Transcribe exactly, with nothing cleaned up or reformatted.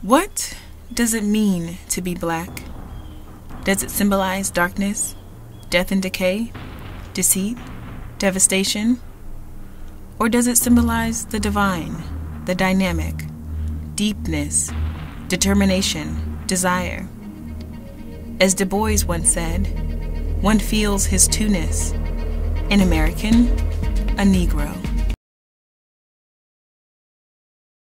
What does it mean to be black? Does it symbolize darkness, death and decay, deceit, devastation? Or does it symbolize the divine, the dynamic, deepness, determination, desire? As Du Bois once said, one feels his two-ness, an American, a Negro.